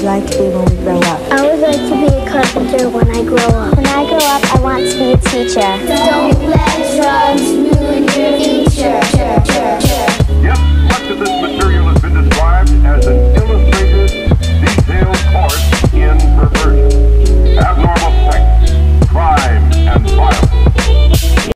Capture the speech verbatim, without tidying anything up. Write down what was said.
you like to be when we grow up? I would like to be a carpenter when I grow up. When I grow up, I want to be a teacher. Don't let drugs